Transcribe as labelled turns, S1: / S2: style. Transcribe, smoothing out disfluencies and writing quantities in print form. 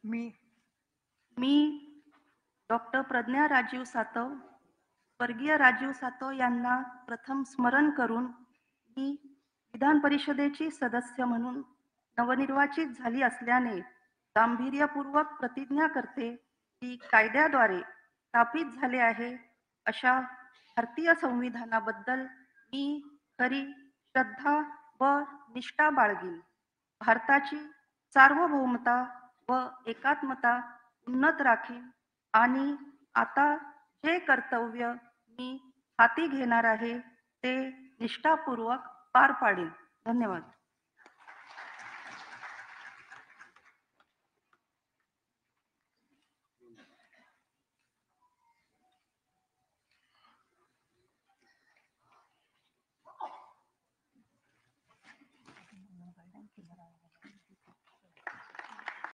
S1: मी
S2: मी डॉक्टर प्रज्ञा राजीव सातव, स्वर्गीय राजीव सातव यांना प्रथम स्मरण करून मी विधान परिषदेची सदस्य म्हणून नवनिर्वाचित झाली असल्याने गांभीर्यपूर्वक प्रतिज्ञा करते की कायद्याद्वारे स्थापित झाले आहे अशा भारतीय संविधानाबद्दल मी खरी श्रद्धा व निष्ठा बाळगीन. भारताची सार्वभौमता व एकात्मता उन्नत राखीन आणि आता जे कर्तव्य मी हाती घेणार आहे ते निष्ठापूर्वक पार पाडीन. धन्यवाद.